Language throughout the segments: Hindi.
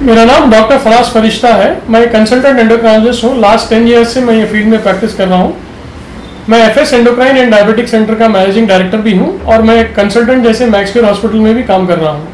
मेरा नाम डॉक्टर फराज फरिश्ता है। मैं कंसल्टेंट एंडोक्राइनोलॉजिस्ट हूँ। लास्ट 10 ईयर्स से मैं ये फील्ड में प्रैक्टिस कर रहा हूँ। मैं FS endocrine and diabetic centre का मैनेजिंग डायरेक्टर भी हूँ और मैं कंसल्टेंट जैसे मैक्स केयर हॉस्पिटल में भी काम कर रहा हूँ।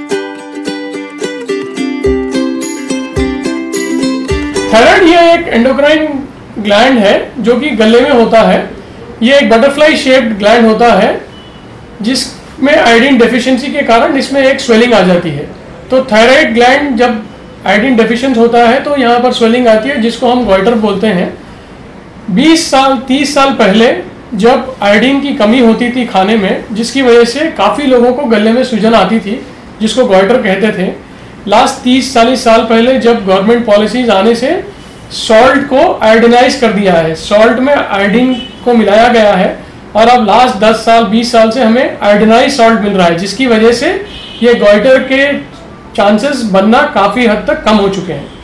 थायराइड ये एक एंडोक्राइन ग्लैंड है जो कि गले में होता है। ये एक बटरफ्लाई शेप्ड ग्लैंड होता है जिसमें आयोडीन डेफिशिएंसी के कारण इसमें एक स्वेलिंग आ जाती है। तो थायराइड ग्लैंड जब आयोडीन डेफिशिएंट होता है तो यहाँ पर स्वेलिंग आती है जिसको हम गॉइटर बोलते हैं। 20 साल 30 साल पहले जब आयोडीन की कमी होती थी खाने में, जिसकी वजह से काफ़ी लोगों को गले में सूजन आती थी जिसको गॉइटर कहते थे। लास्ट 30-40 साल पहले जब गवर्नमेंट पॉलिसीज आने से सॉल्ट को आयोडीनाइज कर दिया है, सॉल्ट में आयोडीन को मिलाया गया है और अब लास्ट 10 साल 20 साल से हमें आयोडीनाइज सॉल्ट मिल रहा है, जिसकी वजह से ये गॉइटर के चांसेस बनना काफ़ी हद तक कम हो चुके हैं।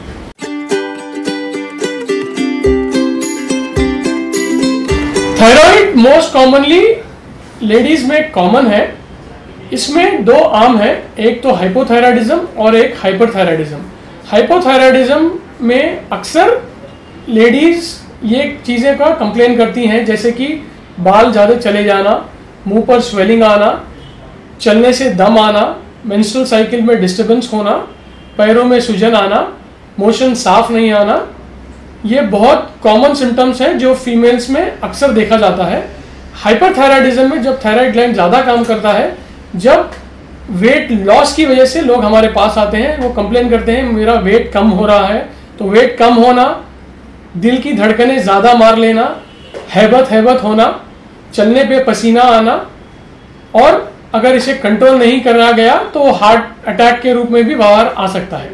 थायराइड मोस्ट कॉमनली लेडीज में कॉमन है। इसमें दो आर्म है, एक तो हाइपोथायराइडिज्म और एक हाइपरथायराइडिज्म। हाइपोथायराइडिज्म में अक्सर लेडीज ये चीज़ें का कंप्लेन करती हैं, जैसे कि बाल ज़्यादा चले जाना, मुंह पर स्वेलिंग आना, चलने से दम आना, मेंस्ट्रुअल साइकिल में डिस्टर्बेंस होना, पैरों में सूजन आना, मोशन साफ नहीं आना। ये बहुत कॉमन सिम्टम्स हैं जो फीमेल्स में अक्सर देखा जाता है। हाइपरथायराइडिज्म में जब थायराइड ग्लैंड ज़्यादा काम करता है, जब वेट लॉस की वजह से लोग हमारे पास आते हैं, वो कंप्लेन करते हैं मेरा वेट कम हो रहा है। तो वेट कम होना, दिल की धड़कनें ज़्यादा मार लेना, हैबत होना, चलने पे पसीना आना, और अगर इसे कंट्रोल नहीं करा गया तो हार्ट अटैक के रूप में भी बाहर आ सकता है।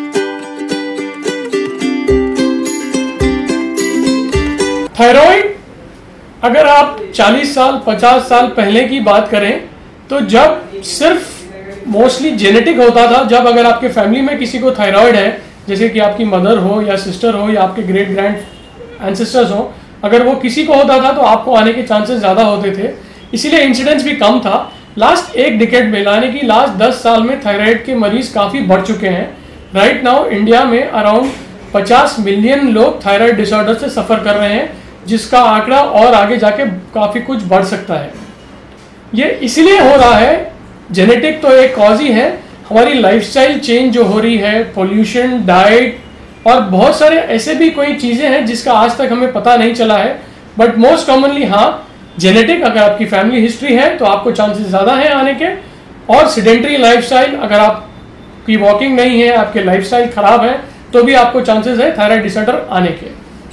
थायराइड अगर आप 40 साल 50 साल पहले की बात करें तो जब सिर्फ मोस्टली जेनेटिक होता था, जब अगर आपके फैमिली में किसी को थायराइड है, जैसे कि आपकी मदर हो या सिस्टर हो या आपके ग्रेट ग्रैंड एंसेस्टर्स हो, अगर वो किसी को होता था तो आपको आने के चांसेस ज़्यादा होते थे, इसीलिए इंसिडेंस भी कम था। लास्ट एक डिकेड में, यानी कि लास्ट 10 साल में थायराइड के मरीज काफ़ी बढ़ चुके हैं। राइट नाउ इंडिया में अराउंड 50 मिलियन लोग थायराइड डिसऑर्डर से सफ़र कर रहे हैं, जिसका आंकड़ा और आगे जाके काफ़ी कुछ बढ़ सकता है। ये इसलिए हो रहा है, जेनेटिक तो एक कॉज ही है, हमारी लाइफस्टाइल चेंज जो हो रही है, पोल्यूशन, डाइट और बहुत सारे ऐसे भी कोई चीज़ें हैं जिसका आज तक हमें पता नहीं चला है। बट मोस्ट कॉमनली हाँ, जेनेटिक, अगर आपकी फैमिली हिस्ट्री है तो आपको चांसेस ज़्यादा हैं आने के, और सेडेंटरी लाइफस्टाइल, अगर आपकी वॉकिंग नहीं है, आपके लाइफस्टाइल खराब है, तो भी आपको चांसेस है थायराइड डिसऑर्डर आने के।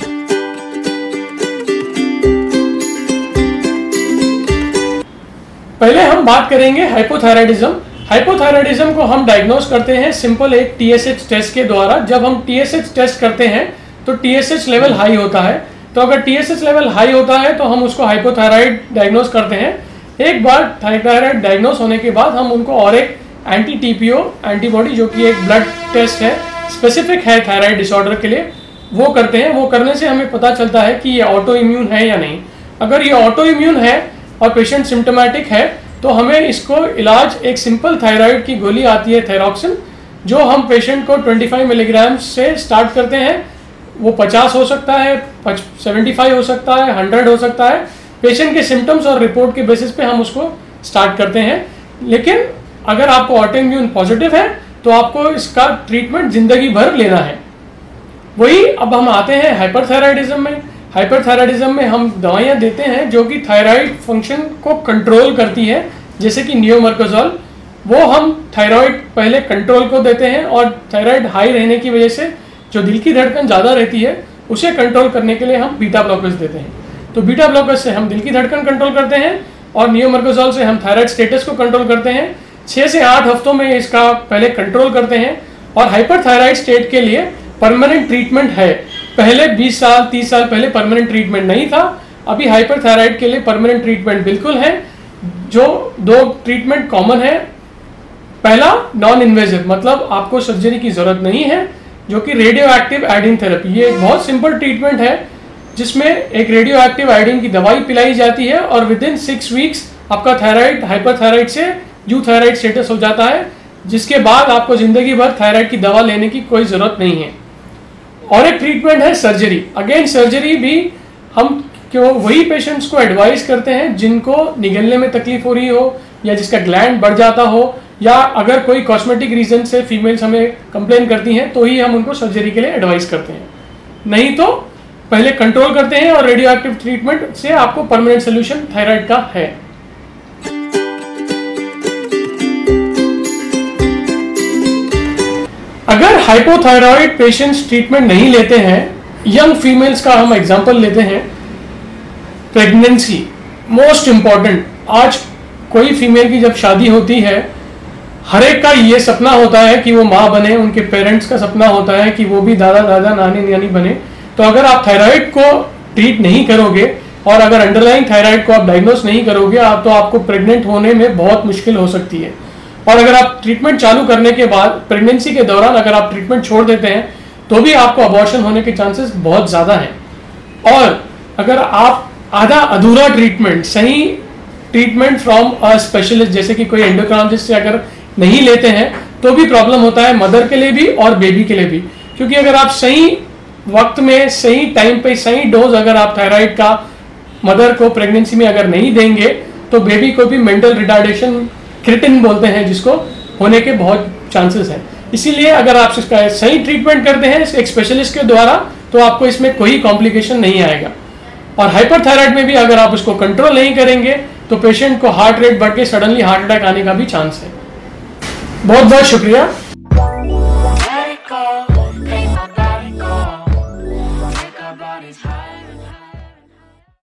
पहले हम बात करेंगे हाइपोथायराइडिज्म। हाइपोथायराइडिज्म को हम डायग्नोज करते हैं सिंपल एक TSH टेस्ट के द्वारा। जब हम TSH टेस्ट करते हैं तो TSH लेवल हाई होता है, तो अगर TSH लेवल हाई होता है तो हम उसको हाइपोथायराइड डायग्नोज करते हैं। एक बार थायराइड डायग्नोज होने के बाद हम उनको और एक एंटी TPO एंटीबॉडी, जो कि एक ब्लड टेस्ट है, स्पेसिफिक है थायराइड डिसऑर्डर के लिए, वो करते हैं। वो करने से हमें पता चलता है कि ये ऑटो इम्यून है या नहीं। अगर ये ऑटो इम्यून है और पेशेंट सिम्टोमेटिक है तो हमें इसको इलाज, एक सिंपल थायराइड की गोली आती है थायरॉक्सिन, जो हम पेशेंट को 25 मिलीग्राम से स्टार्ट करते हैं। वो 50 हो सकता है, 75 हो सकता है, 100 हो सकता है। पेशेंट के सिम्टम्स और रिपोर्ट के बेसिस पे हम उसको स्टार्ट करते हैं। लेकिन अगर आपको ऑटो इम्यून पॉजिटिव है तो आपको इसका ट्रीटमेंट जिंदगी भर लेना है। वही अब हम आते हैं हाइपरथायराइडिज्म में। हाइपरथायराइडिज्म में हम दवाइयाँ देते हैं जो कि थायराइड फंक्शन को कंट्रोल करती है, जैसे कि नियोमर्कोजॉल। वो हम थायराइड पहले कंट्रोल को देते हैं, और थायराइड हाई रहने की वजह से जो दिल की धड़कन ज़्यादा रहती है उसे कंट्रोल करने के लिए हम बीटा ब्लॉकर्स देते हैं। तो बीटा ब्लॉकर्स से हम दिल की धड़कन कंट्रोल करते हैं और नियोमर्कोजॉल से हम थायराइड स्टेटस को कंट्रोल करते हैं। 6 से 8 हफ्तों में इसका पहले कंट्रोल करते हैं। और हाइपरथायराइड स्टेट के लिए परमानेंट ट्रीटमेंट है। पहले 20 साल 30 साल पहले परमानेंट ट्रीटमेंट नहीं था, अभी हाइपरथायराइड के लिए परमानेंट ट्रीटमेंट बिल्कुल है। जो 2 ट्रीटमेंट कॉमन है, पहला नॉन इन्वेजिव, मतलब आपको सर्जरी की जरूरत नहीं है, जो कि रेडियो एक्टिव आयोडीन थेरेपी। ये एक बहुत सिंपल ट्रीटमेंट है जिसमें एक रेडियो एक्टिव आयोडीन की दवाई पिलाई जाती है और विद इन 6 वीक्स आपका थायराइड हाइपरथायराइड से यूथायराइड स्टेटस हो जाता है। जिसके बाद आपको जिंदगी भर थायराइड की दवा लेने की कोई जरूरत नहीं है। और एक ट्रीटमेंट है सर्जरी। अगेन सर्जरी भी हम क्यों वही पेशेंट्स को एडवाइस करते हैं जिनको निगलने में तकलीफ हो रही हो, या जिसका ग्लैंड बढ़ जाता हो, या अगर कोई कॉस्मेटिक रीजन से फीमेल्स हमें कंप्लेन करती हैं तो ही हम उनको सर्जरी के लिए एडवाइस करते हैं। नहीं तो पहले कंट्रोल करते हैं, और रेडियो एक्टिव ट्रीटमेंट से आपको परमानेंट सोल्यूशन थायराइड का है। अगर हाइपोथायरॉइड पेशेंट्स ट्रीटमेंट नहीं लेते हैं, यंग फीमेल्स का हम एग्जांपल लेते हैं, प्रेगनेंसी मोस्ट इंपॉर्टेंट। आज कोई फीमेल की जब शादी होती है, हर एक का ये सपना होता है कि वो माँ बने, उनके पेरेंट्स का सपना होता है कि वो भी दादा दादा नानी नानी बने। तो अगर आप थायराइड को ट्रीट नहीं करोगे और अगर अंडरलाइंग थायराइड को आप डायग्नोस नहीं करोगे तो आपको प्रेग्नेंट होने में बहुत मुश्किल हो सकती है। और अगर आप ट्रीटमेंट चालू करने के बाद प्रेगनेंसी के दौरान अगर आप ट्रीटमेंट छोड़ देते हैं तो भी आपको अबॉर्शन होने के चांसेस बहुत ज़्यादा हैं। और अगर आप आधा अधूरा ट्रीटमेंट, सही ट्रीटमेंट फ्रॉम अ स्पेशलिस्ट जैसे कि कोई एंडोक्राइनोलॉजिस्ट से अगर नहीं लेते हैं तो भी प्रॉब्लम होता है, मदर के लिए भी और बेबी के लिए भी। क्योंकि अगर आप सही वक्त में, सही टाइम पे, सही डोज अगर आप थायराइड का मदर को प्रेगनेंसी में अगर नहीं देंगे तो बेबी को भी मेंटल रिटार्डेशन, क्रिटिन बोलते हैं जिसको, होने के बहुत चांसेस हैं। इसीलिए अगर आप इसका सही ट्रीटमेंट करते हैं एक स्पेशलिस्ट के द्वारा तो आपको इसमें कोई कॉम्प्लिकेशन नहीं आएगा। और हाइपरथायराइड में भी अगर आप उसको कंट्रोल नहीं करेंगे तो पेशेंट को हार्ट रेट बढ़ के सडनली हार्ट अटैक आने का भी चांस है। बहुत बहुत शुक्रिया।